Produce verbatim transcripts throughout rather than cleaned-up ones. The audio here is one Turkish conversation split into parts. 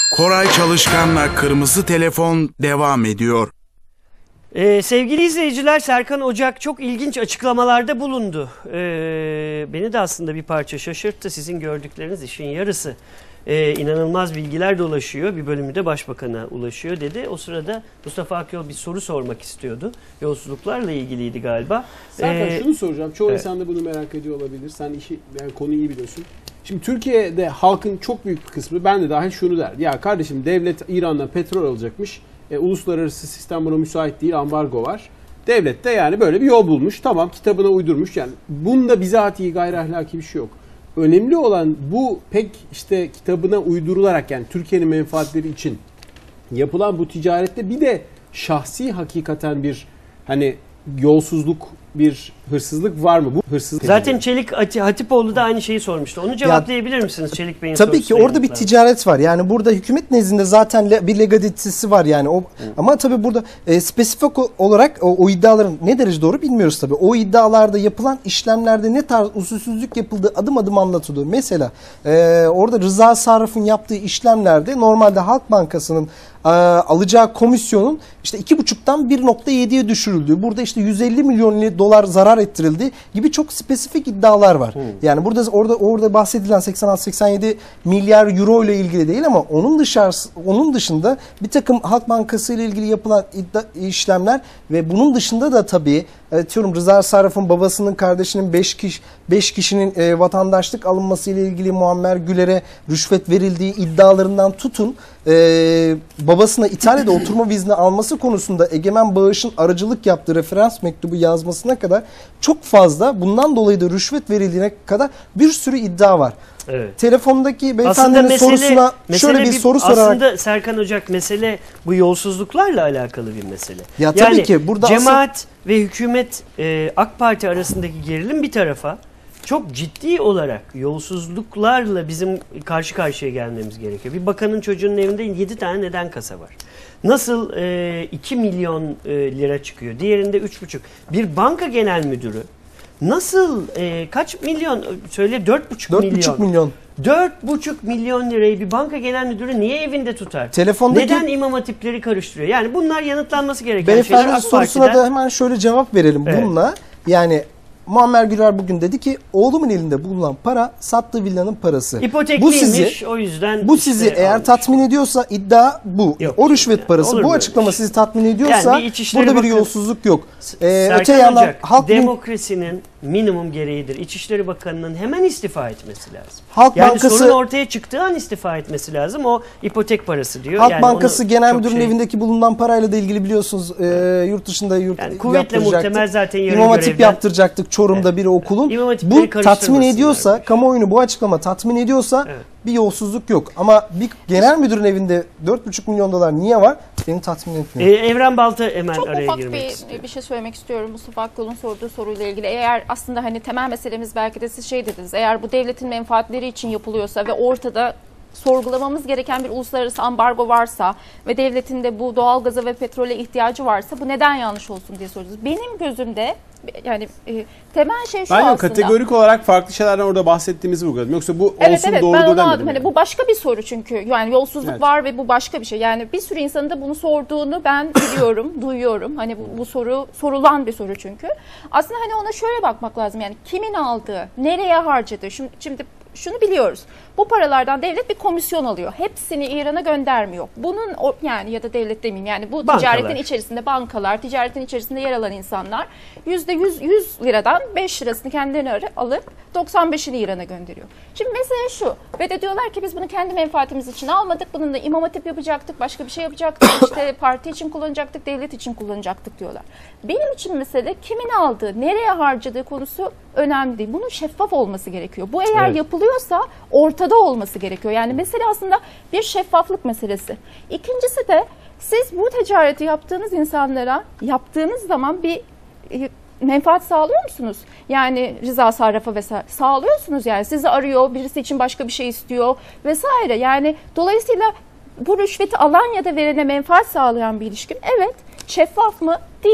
Koray Çalışkan'la Kırmızı Telefon devam ediyor. Ee, sevgili izleyiciler, Serkan Ocak çok ilginç açıklamalarda bulundu. Ee, beni de aslında bir parça şaşırttı. Sizin gördükleriniz işin yarısı. Ee, inanılmaz bilgiler dolaşıyor. Bir bölümü de başbakana ulaşıyor dedi. O sırada Mustafa Akyol bir soru sormak istiyordu. Yolsuzluklarla ilgiliydi galiba. Serkan ee, şunu soracağım. Çoğu evet. insan da bunu merak ediyor olabilir. Sen işi, yani konuyu iyi biliyorsun. Şimdi Türkiye'de halkın çok büyük bir kısmı, ben de dahil, şunu der. Ya kardeşim, devlet İran'dan petrol alacakmış. E, uluslararası sistem buna müsait değil, ambargo var. Devlet de yani böyle bir yol bulmuş. Tamam, kitabına uydurmuş. Yani bunda bizatihi gayri ahlaki bir şey yok. Önemli olan bu pek işte kitabına uydurularak, yani Türkiye'nin menfaatleri için yapılan bu ticarette bir de şahsi hakikaten bir hani yolsuzluk, bir hırsızlık var mı? Bu hırsızlık. Zaten Çelik Hatipoğlu da aynı şeyi sormuştu. Onu cevaplayabilir ya, misiniz Çelik Bey'in sorusuna? Tabii ki orada bir ticaret var. Yani burada hükümet nezdinde zaten bir legalitesi var yani. O, ama tabii burada e, spesifik olarak o, o iddiaların ne derece doğru bilmiyoruz tabii. O iddialarda yapılan işlemlerde ne tarz usulsüzlük yapıldığı adım adım anlatılıyor. Mesela e, orada Rıza Sarraf'ın yaptığı işlemlerde normalde Halk Bankası'nın e, alacağı komisyonun işte iki buçuktan bir nokta yediye düşürüldüğü, burada işte yüz elli milyon dolar zarar ettirildi gibi çok spesifik iddialar var. Hmm. Yani burada orada orada bahsedilen seksen altı seksen yedi milyar euro ile ilgili değil ama onun dışarısı onun dışında bir takım Halk Bankası ile ilgili yapılan iddia, işlemler ve bunun dışında da tabii diyorum Rıza Sarraf'ın babasının kardeşinin beş kişi beş kişinin e, vatandaşlık alınması ile ilgili Muammer Güler'e rüşvet verildiği iddialarından tutun e, babasına İtalya'da oturma izni alması konusunda Egemen Bağış'ın aracılık yaptığı referans mektubu yazmasına kadar çok fazla, bundan dolayı da rüşvet verildiğine kadar bir sürü iddia var. Evet. Telefondaki beyefendinin mesele, sorusuna mesele şöyle bir, bir soru aslında sorarak. Aslında Serkan Ocak, mesele bu yolsuzluklarla alakalı bir mesele. Ya yani tabii ki burada cemaat asıl... ve hükümet e, AK Parti arasındaki gerilim bir tarafa, çok ciddi olarak yolsuzluklarla bizim karşı karşıya gelmemiz gerekiyor. Bir bakanın çocuğunun evinde yedi tane neden kasa var. Nasıl e, iki milyon e, lira çıkıyor, diğerinde üç buçuk. Bir banka genel müdürü nasıl e, kaç milyon söyle dört buçuk milyon. dört buçuk milyon. dört buçuk milyon lirayı bir banka genel müdürü niye evinde tutar? Telefondaki... Neden imam hatipleri karıştırıyor? Yani bunlar yanıtlanması gereken şeyler. Beyefendinin sorusuna Partiden... da hemen şöyle cevap verelim evet. bununla. Yani Muammer Güler bugün dedi ki oğlumun elinde bulunan para sattığı villanın parası. İpotekliymiş, bu sizi, o yüzden bu sizi işte eğer almış. tatmin ediyorsa iddia bu. Yok, o rüşvet yani, parası, bu açıklama sizi tatmin ediyorsa yani bir burada bakın, bir yolsuzluk yok. Ee, öte yandan halk demokrasinin minimum gereğidir. İçişleri Bakanı'nın hemen istifa etmesi lazım. Halk yani Bankası, sorun ortaya çıktığı an istifa etmesi lazım. O ipotek parası diyor. Halk yani Bankası Genel Müdürü'nün şey... evindeki bulunan parayla da ilgili biliyorsunuz e, yurt dışında yurt yani kuvvetle muhtemel zaten yarın İmam Hatip görevden... yaptıracaktık Çorum'da evet. bir okulun. Bu tatmin ediyorsa, lazım. kamuoyunu bu açıklama tatmin ediyorsa evet. bir yolsuzluk yok. Ama bir genel müdürün evinde dört buçuk milyon dolar niye var? Beni tatmin etmiyor. Ee, Evren Balta hemen Çok araya ufak girmek bir, istiyor. bir şey söylemek istiyorum Mustafa Akyol'un sorduğu soruyla ilgili. Eğer aslında hani temel meselemiz belki de siz şey dediniz. Eğer bu devletin menfaatleri için yapılıyorsa ve ortada sorgulamamız gereken bir uluslararası ambargo varsa ve devletin de bu doğalgaza ve petrole ihtiyacı varsa bu neden yanlış olsun diye soruyoruz. Benim gözümde yani e, temel şey şu ben aslında. Kategorik olarak farklı şeylerden orada bahsettiğimizi vurguladım. Yoksa bu evet, olsun evet, doğrudur ben demedim. Hani yani. Bu başka bir soru çünkü. Yani yolsuzluk evet. var ve bu başka bir şey. Yani bir sürü insanın da bunu sorduğunu ben biliyorum, duyuyorum. Hani bu, bu soru sorulan bir soru çünkü. Aslında hani ona şöyle bakmak lazım. Yani kimin aldığı, nereye harcadığı. Şimdi, şimdi şunu biliyoruz. Bu paralardan devlet bir komisyon alıyor. Hepsini İran'a göndermiyor. Bunun yani ya da devlet demeyeyim yani bu bankalar. Ticaretin içerisinde bankalar, ticaretin içerisinde yer alan insanlar yüzde yüz, yüz liradan beş lirasını kendilerine alıp doksan beşini İran'a gönderiyor. Şimdi mesele şu. Ve de diyorlar ki biz bunu kendi menfaatimiz için almadık. Bunun da imam hatip yapacaktık, başka bir şey yapacaktık. İşte parti için kullanacaktık, devlet için kullanacaktık diyorlar. Benim için mesele kimin aldığı, nereye harcadığı konusu önemli değil. Bunun şeffaf olması gerekiyor. Bu eğer evet. yapılıyorsa ortada olması gerekiyor. Yani mesele aslında bir şeffaflık meselesi. İkincisi de siz bu ticareti yaptığınız insanlara yaptığınız zaman bir e, menfaat sağlıyor musunuz? Yani Rıza Sarraf'a vesaire sağlıyorsunuz yani. Sizi arıyor, birisi için başka bir şey istiyor vesaire. Yani dolayısıyla bu rüşveti alan ya da verene menfaat sağlayan bir ilişkin. Evet, şeffaf mı? Değil.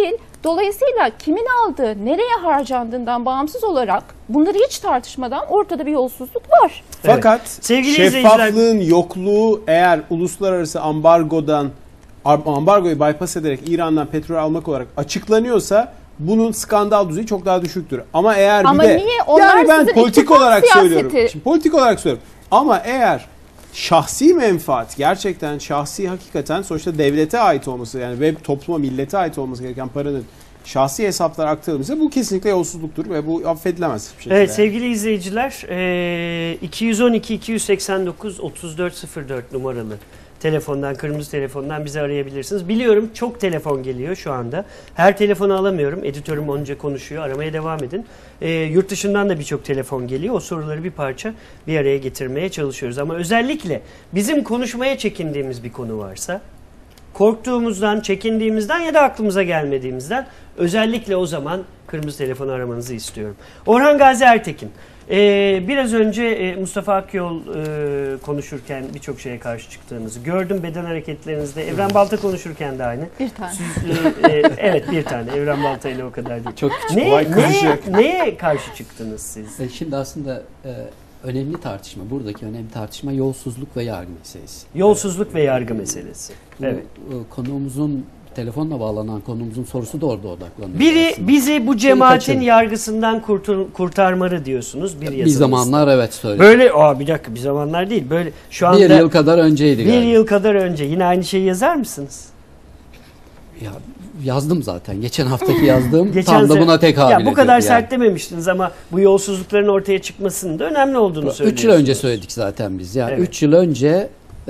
Dolayısıyla kimin aldığı, nereye harcandığından bağımsız olarak bunları hiç tartışmadan ortada bir yolsuzluk var. Fakat Evet. Sevgili şeffaflığın yokluğu eğer uluslararası ambargodan ambargoyu bypass ederek İran'dan petrol almak olarak açıklanıyorsa bunun skandal düzeyi çok daha düşüktür. Ama eğer Ama bir de niye? Onlar yani ben sizin politik ittifak olarak siyaseti. söylüyorum. Şimdi politik olarak söylüyorum. Ama eğer şahsi menfaat gerçekten şahsi hakikaten sonuçta devlete ait olması yani ve topluma millete ait olması gereken paranın şahsi hesaplara aktarılmışsa bu kesinlikle yolsuzluktur ve bu affedilemez bir şekilde. Evet yani. sevgili izleyiciler e, iki yüz on iki iki yüz seksen dokuz otuz dört sıfır dört numaralı telefondan, kırmızı telefondan bizi arayabilirsiniz. Biliyorum çok telefon geliyor şu anda. Her telefonu alamıyorum. Editörüm onca konuşuyor. Aramaya devam edin. E, yurt dışından da birçok telefon geliyor. O soruları bir parça bir araya getirmeye çalışıyoruz. Ama özellikle bizim konuşmaya çekindiğimiz bir konu varsa, korktuğumuzdan, çekindiğimizden ya da aklımıza gelmediğimizden özellikle o zaman kırmızı telefonu aramanızı istiyorum. Orhan Gazi Ertekin. Ee, biraz önce e, Mustafa Akyol e, konuşurken birçok şeye karşı çıktığınızı gördüm beden hareketlerinizde. Evren Balta konuşurken de aynı. Bir tane. Siz, e, e, evet bir tane. Evren Balta ile o kadar değil. Çok küçük. Neye, Olay neye, kırışık. neye karşı çıktınız siz? E, Şimdi aslında e, önemli tartışma, buradaki önemli tartışma yolsuzluk ve yargı meselesi. Yolsuzluk ve yargı meselesi. Bu Evet. e, konuğumuzun, telefonla bağlanan konuğumuzun sorusu da orada odaklanıyor. Biri aslında. bizi bu cemaatin kaçırın. yargısından kurtul, kurtarmalı diyorsunuz bir Bir yazınızda. zamanlar evet söyledim. Böyle aa bir dakika bir zamanlar değil. Böyle şu anda Bir yıl kadar önceydi bir galiba. yıl kadar önce yine aynı şeyi yazar mısınız? Ya, yazdım zaten. Geçen haftaki yazdığım Geçen tam da sene- buna tekabül Ya bu kadar ediyor yani. sert dememiştiniz ama bu yolsuzlukların ortaya çıkmasının da önemli olduğunu Üç söylüyorsunuz. yıl önce söyledik zaten biz. Yani Evet. üç yıl önce e,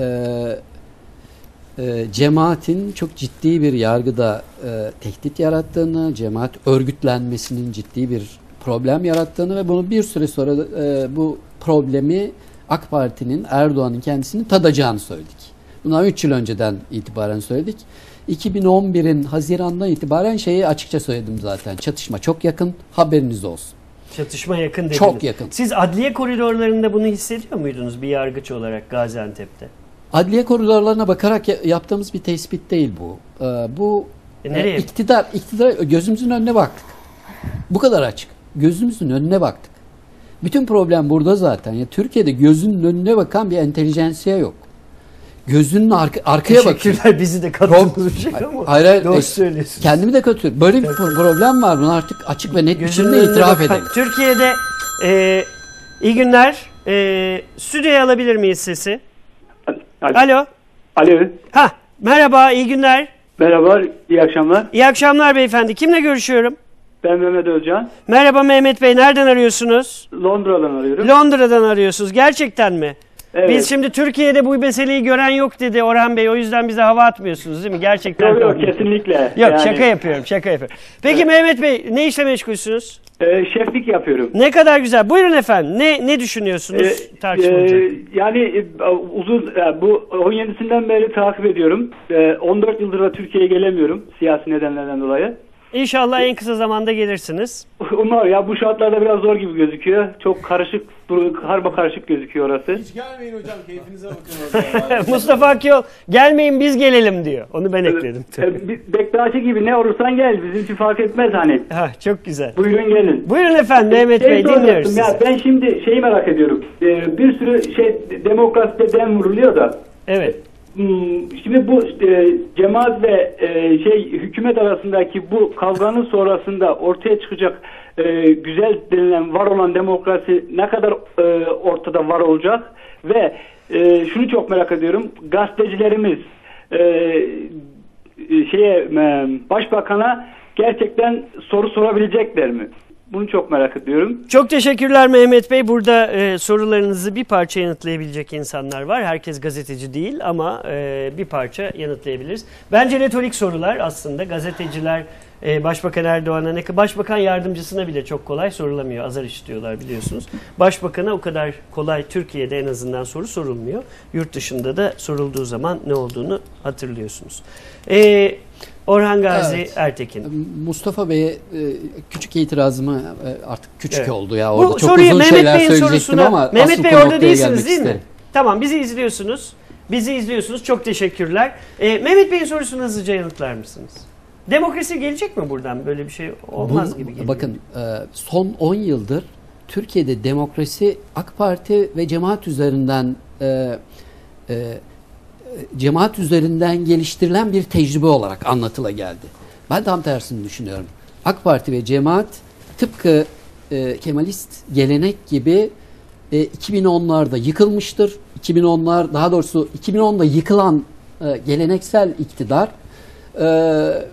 e, cemaatin çok ciddi bir yargıda e, tehdit yarattığını, cemaat örgütlenmesinin ciddi bir problem yarattığını ve bunu bir süre sonra e, bu problemi AK Parti'nin, Erdoğan'ın kendisini tadacağını söyledik. Bundan üç yıl önceden itibaren söyledik. iki bin on birin Haziran'dan itibaren şeyi açıkça söyledim zaten. Çatışma çok yakın, haberiniz olsun. Çatışma yakın dediniz. Çok yakın. Siz adliye koridorlarında bunu hissediyor muydunuz bir yargıç olarak Gaziantep'te? Adliye koridorlarına bakarak ya- yaptığımız bir tespit değil bu. Ee, bu E nereye? e, iktidar, iktidar gözümüzün önüne baktık. Bu kadar açık. Gözümüzün önüne baktık. Bütün problem burada zaten. Ya Türkiye'de gözünün önüne bakan bir entelijansiya yok. Gözünün arka, arkaya bakıyor. Teşekkürler bizi de katıldığınız için ama Hayır, hayır, doğru e, söylüyorsunuz. Kendimi de kötü. Böyle bir problem var. Bunu artık açık ve net Gözünün biçimde önüne itiraf bakan- edelim. Türkiye'de e, iyi günler. E, stüdyoya alabilir miyiz sesi? Alo. Alo. Ha, merhaba, iyi günler. Merhaba, iyi akşamlar. İyi akşamlar beyefendi. Kimle görüşüyorum? Ben Mehmet Özcan. Merhaba Mehmet Bey. Nereden arıyorsunuz? Londra'dan arıyorum. Londra'dan arıyorsunuz. Gerçekten mi? Evet. Biz şimdi Türkiye'de bu meseleyi gören yok dedi Orhan Bey. O yüzden bize hava atmıyorsunuz değil mi? Gerçekten. Yok yok kesinlikle. Yok Yani, şaka yapıyorum, şaka yapıyorum. Peki Mehmet Bey ne işle meşgulsünüz? e, şeflik yapıyorum. Ne kadar güzel. Buyurun efendim. Ne ne düşünüyorsunuz E, tartışmacı? e, yani e, uzun e, bu on yedisinden beri takip ediyorum. E, on dört yıldır da Türkiye'ye gelemiyorum siyasi nedenlerden dolayı. İnşallah en kısa zamanda gelirsiniz. Umar ya bu şartlarda biraz zor gibi gözüküyor. Çok karışık, karma karışık gözüküyor orası. Hiç gelmeyin hocam keyfinize bakın. Mustafa Akyol gelmeyin biz gelelim diyor. Onu ben ekledim. E, bir Bektaşi gibi ne olursan gel. Bizim için fark etmez hani. Ha, çok güzel. Buyurun gelin. Buyurun efendim Mehmet Şey Bey dinliyoruz soracaktım sizi. ya, ben şimdi şeyi merak ediyorum. Ee, bir sürü şey demokraside dem vuruluyor da. Evet. Hmm, Şimdi bu e, cemaat ve e, şey hükümet arasındaki bu kavganın sonrasında ortaya çıkacak e, güzel denilen var olan demokrasi ne kadar e, ortada var olacak ve e, şunu çok merak ediyorum. Gazetecilerimiz e, şeye e, başbakana gerçekten soru sorabilecekler mi? Bunu çok merak ediyorum. Çok teşekkürler Mehmet Bey. Burada e, sorularınızı bir parça yanıtlayabilecek insanlar var. Herkes gazeteci değil ama e, bir parça yanıtlayabiliriz. Bence retorik sorular aslında. Gazeteciler e, Başbakan Erdoğan'a ne Başbakan yardımcısına bile çok kolay sorulamıyor. Azar işitiyorlar biliyorsunuz. Başbakan'a o kadar kolay Türkiye'de en azından soru sorulmuyor. Yurt dışında da sorulduğu zaman ne olduğunu hatırlıyorsunuz. E, Orhan Gazi Evet. Ertekin. Mustafa Bey'e e, küçük itirazımı e, artık küçük Evet. oldu ya. Bu Orada çok soruyu uzun Mehmet şeyler Bey'in söyleyecektim sorusuna, ama Mehmet asıl Bey konu orada noktaya değilsiniz gelmek değil mi? isterim. Tamam bizi izliyorsunuz. Bizi izliyorsunuz. Çok teşekkürler. Ee, Mehmet Bey'in sorusunu hızlıca yanıtlar mısınız? Demokrasi gelecek mi buradan? Böyle bir şey olmaz Bu- gibi geliyor. Bakın e, son on yıldır Türkiye'de demokrasi AK Parti ve cemaat üzerinden e, e, cemaat üzerinden geliştirilen bir tecrübe olarak anlatıla geldi. Ben tam tersini düşünüyorum. AK Parti ve cemaat tıpkı e, Kemalist gelenek gibi e, iki bin onlarda yıkılmıştır. iki bin onlar daha doğrusu iki bin onda yıkılan e, geleneksel iktidar e,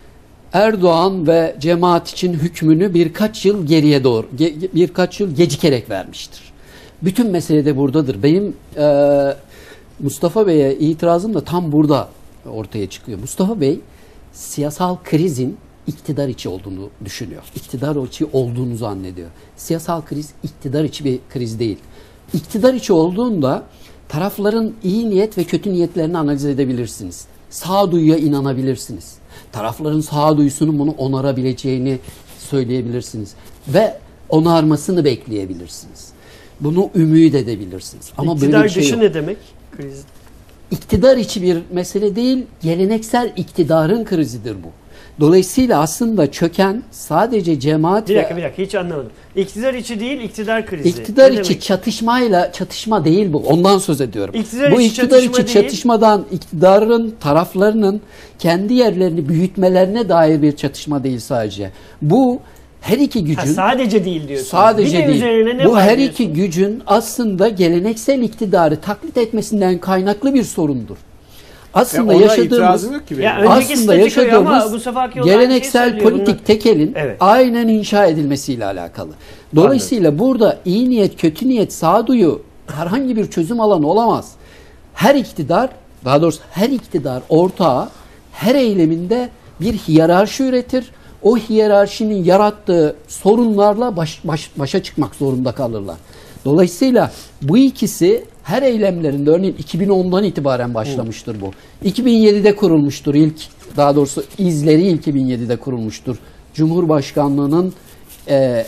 Erdoğan ve cemaat için hükmünü birkaç yıl geriye doğru, ge- birkaç yıl gecikerek vermiştir. Bütün mesele de buradadır. Benim e, Mustafa Bey'e itirazım da tam burada ortaya çıkıyor. Mustafa Bey siyasal krizin iktidar içi olduğunu düşünüyor. İktidar içi olduğunu zannediyor. Siyasal kriz iktidar içi bir kriz değil. İktidar içi olduğunda tarafların iyi niyet ve kötü niyetlerini analiz edebilirsiniz. Sağduyuya inanabilirsiniz. Tarafların sağduyusunun bunu onarabileceğini söyleyebilirsiniz. Ve onarmasını bekleyebilirsiniz. Bunu ümit edebilirsiniz. Ama İktidar böyle bir şey dışı yok. ne demek? Kriz. İktidar içi bir mesele değil, geleneksel iktidarın krizidir bu. Dolayısıyla aslında çöken sadece cemaat Bir ve dakika bir dakika hiç anlamadım. İktidar içi değil iktidar krizi. iktidar Ne içi demek? çatışmayla çatışma değil bu. Ondan söz ediyorum. İktidar bu içi iktidar çatışma içi değil. çatışmadan iktidarın taraflarının kendi yerlerini büyütmelerine dair bir çatışma değil sadece. Bu her iki gücün Ha, sadece değil diyorsunuz. Sadece Bir de değil. üzerine ne Bu var her diyorsunuz? iki gücün aslında geleneksel iktidarı taklit etmesinden kaynaklı bir sorundur. Aslında Ya ona yaşadığımız itirazım yok ki benim. Ya önceki aslında statükoyu ama yaşadığımız Mustafa Akgül olan bir geleneksel şey söylüyor politik bunlar. tekelin Evet. aynen inşa edilmesiyle alakalı. Dolayısıyla burada iyi niyet, kötü niyet, sağduyu herhangi bir çözüm alanı olamaz. Her iktidar, daha doğrusu her iktidar ortağı her eyleminde bir hiyerarşi üretir. O hiyerarşinin yarattığı sorunlarla baş, baş, başa çıkmak zorunda kalırlar. Dolayısıyla bu ikisi her eylemlerinde örneğin iki bin ondan itibaren başlamıştır bu. iki bin yedide kurulmuştur ilk, daha doğrusu izleri iki bin yedide kurulmuştur. Cumhurbaşkanlığının e, e,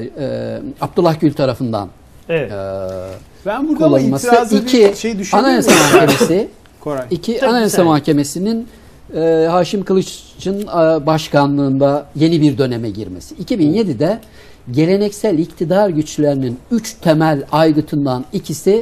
e, Abdullah Gül tarafından Evet. e, Ben burada ama kullanılması. itirazı İki, bir şey düşünüyorum. Anayasa Mahkemesi Koray. İki, Tabii, Anayasa tabii. Mahkemesi'nin e, Haşim Kılıç'ın e, başkanlığında yeni bir döneme girmesi. iki bin yedide geleneksel iktidar güçlerinin üç temel aygıtından ikisi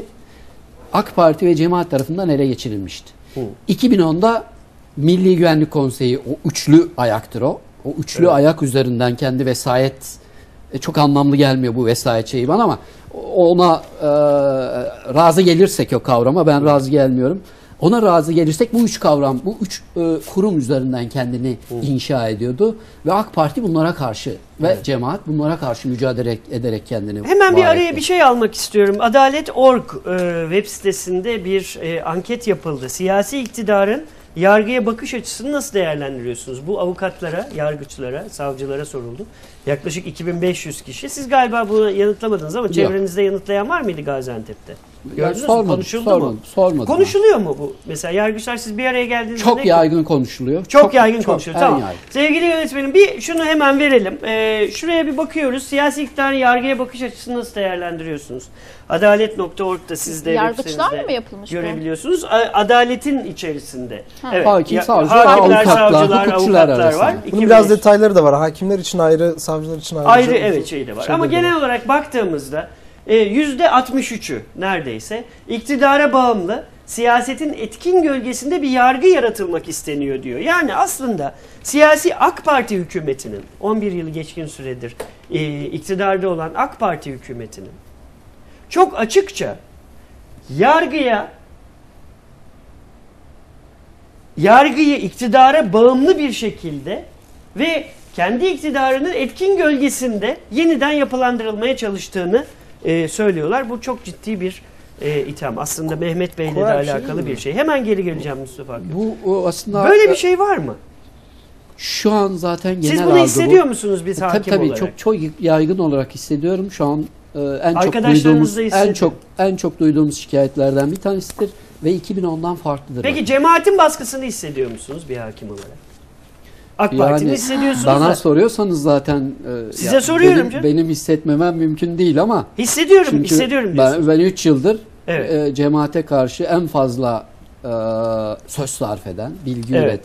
AK Parti ve cemaat tarafından ele geçirilmişti. Hı. iki bin onda Milli Güvenlik Konseyi, o üçlü ayaktır o. O üçlü Evet. ayak üzerinden kendi vesayet, e, çok anlamlı gelmiyor bu vesayet şeyi bana ama ona e, razı gelirsek o kavrama, ben razı gelmiyorum. Ona razı gelirsek bu üç kavram, bu üç e, kurum üzerinden kendini inşa ediyordu ve AK Parti bunlara karşı ve cemaat bunlara karşı mücadele ederek kendini Hemen bir var araya etti. bir şey almak istiyorum. Adalet nokta org e, web sitesinde bir e, anket yapıldı. Siyasi iktidarın yargıya bakış açısını nasıl değerlendiriyorsunuz? Bu avukatlara, yargıçlara, savcılara soruldu. Yaklaşık iki bin beş yüz kişi. Siz galiba bunu yanıtlamadınız ama Yok. çevrenizde yanıtlayan var mıydı Gaziantep'te? Gördünüz mü? sormadım, Konuşuldu sormadım, mu? sormadım. Konuşuluyor mu bu? Mesela yargıçlar siz bir araya geldiğinizde Çok ne- yaygın konuşuluyor. Çok, yaygın konuşuyoruz. en Tamam. yaygın. Sevgili yönetmenim bir şunu hemen verelim. Ee, şuraya bir bakıyoruz. Siyasi iktidarın yargıya bakış açısını nasıl değerlendiriyorsunuz? Adalet nokta org'da siz de web Yargıçlarla sitenizde mı yapılmış bu? görebiliyorsunuz. A- Adaletin içerisinde. Evet. Hakim, Ya- savcı, hakimler, avukatlar, savcılar, hukukçular avukatlar var. arasında. İki Bunun biraz bin beş. detayları da var. Hakimler için ayrı, savcılar için ayrı. Ayrı Şey- evet şey de var. şeyleri Ama de genel var. olarak baktığımızda e, yüzde altmış üçü neredeyse iktidara bağımlı, siyasetin etkin gölgesinde bir yargı yaratılmak isteniyor diyor. Yani aslında siyasi AK Parti hükümetinin on bir yılı geçkin süredir e, iktidarda olan AK Parti hükümetinin çok açıkça yargıya yargıyı iktidara bağımlı bir şekilde ve kendi iktidarının etkin gölgesinde yeniden yapılandırılmaya çalıştığını e, söylüyorlar. Bu çok ciddi bir e, itham. Aslında Mehmet Bey'le de Kolay bir şey alakalı değil bir mi? şey. Hemen geri geleceğim Mustafa Akgül. Bu o aslında Böyle bir şey var mı? şu an zaten genel Siz algı bunu bu. hissediyor musunuz biz Tabii hakim tabii olarak? çok çok yaygın olarak hissediyorum. Şu an e, en çok Arkadaşlarınız duyduğumuz da en hissediyor. çok en çok duyduğumuz şikayetlerden bir tanesidir ve iki bin ondan farklıdır. Peki cemaatin baskısını hissediyor musunuz bir hakim olarak? AK Parti'ni Yani hissediyorsunuz bana da. soruyorsanız zaten e, Size soruyorum benim, canım. benim hissetmemem mümkün değil ama Hissediyorum, çünkü hissediyorum diyorsunuz. ben ben üç yıldır Evet. e, cemaate karşı en fazla e, söz sarf eden, bilgi Evet. üreten,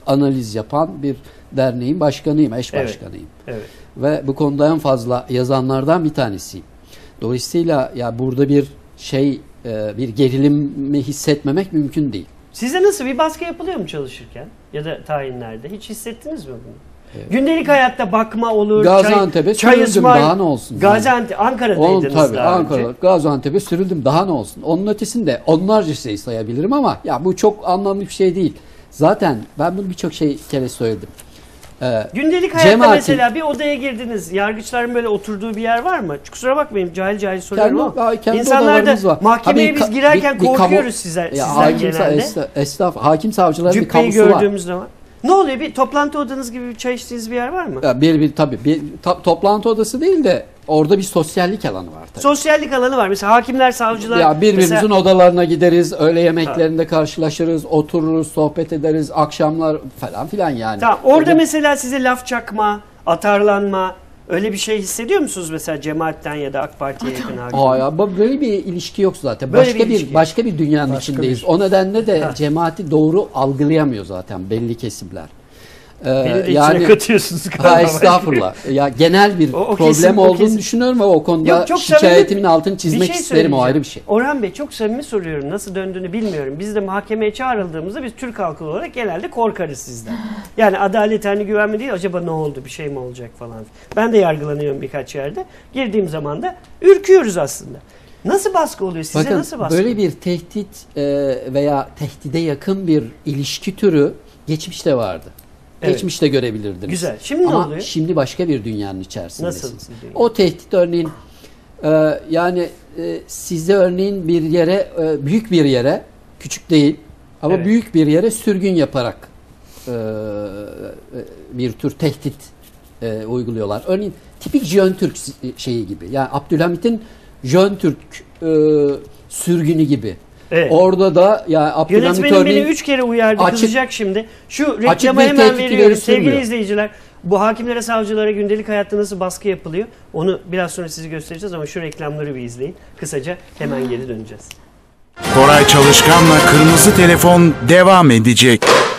analiz yapan bir derneğin başkanıyım, eş Evet. başkanıyım. Evet. Ve bu konuda en fazla yazanlardan bir tanesiyim. Dolayısıyla ya burada bir şey, e, bir gerilimi hissetmemek mümkün değil. Size nasıl bir baskı yapılıyor mu çalışırken ya da tayinlerde? Hiç hissettiniz mi bunu? Gündelik hayatta bakma olur, Gaziantep'e çay, çay sürüldüm, ısmar- daha ne olsun? Gaziantep, Ankara'daydınız Onun, tabii, daha Ankara'da, önce. Gaziantep'e sürüldüm, daha ne olsun? Onun ötesinde onlarca şey sayabilirim ama ya bu çok anlamlı bir şey değil. Zaten ben bunu birçok şey kere söyledim. Ee, Gündelik hayatta cemaatin- mesela bir odaya girdiniz. Yargıçların böyle oturduğu bir yer var mı? Kusura bakmayın, cahil cahil soruyorum Kendi, ama. kendi İnsanlar da odalarımız var. mahkemeye Ha, bir biz ka- girerken bir- bir kamu- korkuyoruz size, Ya sizden hakim, genelde. esta- estağfurullah, hakim savcıların bir Cübbeyi kamusu var. gördüğümüz zaman. Ne oluyor? Bir toplantı odanız gibi bir çay içtiğiniz bir yer var mı? Ya bir bir tabii bir ta- toplantı odası değil de orada bir sosyallik alanı var tabii. Sosyallik alanı var. Mesela hakimler, savcılar. Ya birbirimizin mesela- odalarına gideriz, öğle yemeklerinde karşılaşırız, otururuz, sohbet ederiz, akşamlar falan filan yani. Tamam. Orada Öyle- mesela size laf çakma, atarlanma, öyle bir şey hissediyor musunuz mesela cemaatten ya da AK Parti'ye yakın hakim? Aa ya bu- böyle bir ilişki yok zaten. Böyle Başka bir bir, ilişki. başka bir dünyanın Başka içindeyiz. bir- O nedenle de Ha. cemaati doğru algılayamıyor zaten belli kesimler. Ee, Beni de içine yani katıyorsunuz galiba. ha, estağfurullah. Ya genel bir O- o problem kesim, o olduğunu kesim. düşünüyorum ve o konuda Yok, çok şikayetimin samimi- altını Bir çizmek şey isterim, o söyleyeceğim. ayrı bir şey. Orhan Bey, çok samimi soruyorum. Nasıl döndüğünü bilmiyorum. Biz de mahkemeye çağrıldığımızda biz Türk halkı olarak genelde korkarız sizden. Yani adalet hani güvenme değil, acaba ne oldu, bir şey mi olacak falan. Ben de yargılanıyorum birkaç yerde. Girdiğim zaman da ürküyoruz aslında. Nasıl baskı oluyor? Size Bakın nasıl baskı? böyle bir tehdit e, veya tehdide yakın bir ilişki türü geçmişte vardı. Evet. Geçmişte görebilirdiniz. Güzel. Şimdi ne Ama oluyor? şimdi başka bir dünyanın içerisindesiniz. Nasıl bir dünya? O tehdit örneğin e, yani e, size örneğin bir yere, e, büyük bir yere, küçük değil ama Evet. büyük bir yere sürgün yaparak e, e, bir tür tehdit e, uyguluyorlar. Örneğin tipik Jön Türk şeyi gibi. Yani Abdülhamit'in Jön Türk e, sürgünü gibi. Evet. Orada da yani Abdülhamit Yönetmenim beni örneğin üç kere uyardı, açık- kızacak şimdi. Şu açık reklamı bir hemen tehdit veriyorum. ileri Sevgili sürmüyor. izleyiciler, bu hakimlere, savcılara gündelik hayatta nasıl baskı yapılıyor? Onu biraz sonra sizi göstereceğiz ama şu reklamları bir izleyin. Kısaca hemen geri döneceğiz. Koray Çalışkan'la Kırmızı Telefon devam edecek.